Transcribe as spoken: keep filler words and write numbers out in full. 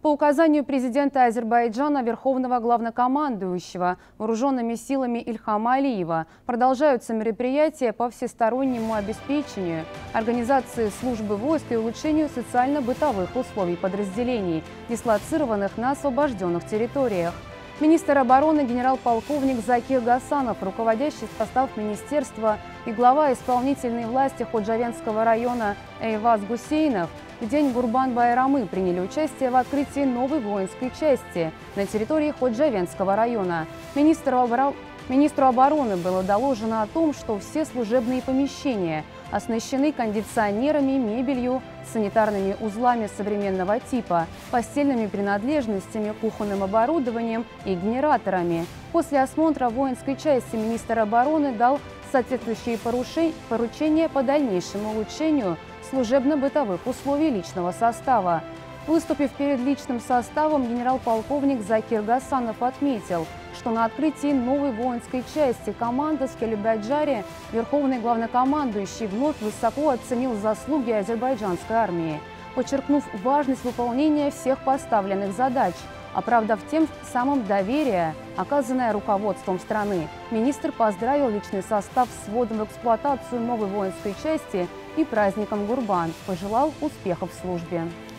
По указанию президента Азербайджана, верховного главнокомандующего вооруженными силами Ильхама Алиева, продолжаются мероприятия по всестороннему обеспечению организации службы войск и улучшению социально-бытовых условий подразделений, дислоцированных на освобожденных территориях. Министр обороны генерал-полковник Закир Гасанов, руководящий состав министерства и глава исполнительной власти Ходжавендского района Эйваз Гусейнов в день Гурбан-Байрамы приняли участие в открытии новой воинской части на территории Ходжавендского района. Министру, обор... Министру обороны было доложено о том, что все служебные помещения оснащены кондиционерами, мебелью, санитарными узлами современного типа, постельными принадлежностями, кухонным оборудованием и генераторами. После осмотра воинской части министр обороны дал соответствующие поручения по дальнейшему улучшению служебно-бытовых условий личного состава. Выступив перед личным составом, генерал-полковник Закир Гасанов отметил, что на открытии новой воинской части команда Скелебаджари верховный главнокомандующий вновь высоко оценил заслуги азербайджанской армии, подчеркнув важность выполнения всех поставленных задач, оправдав тем самым доверие, оказанное руководством страны. Министр поздравил личный состав с вводом в эксплуатацию новой воинской части и праздником Гурбан, пожелал успехов в службе.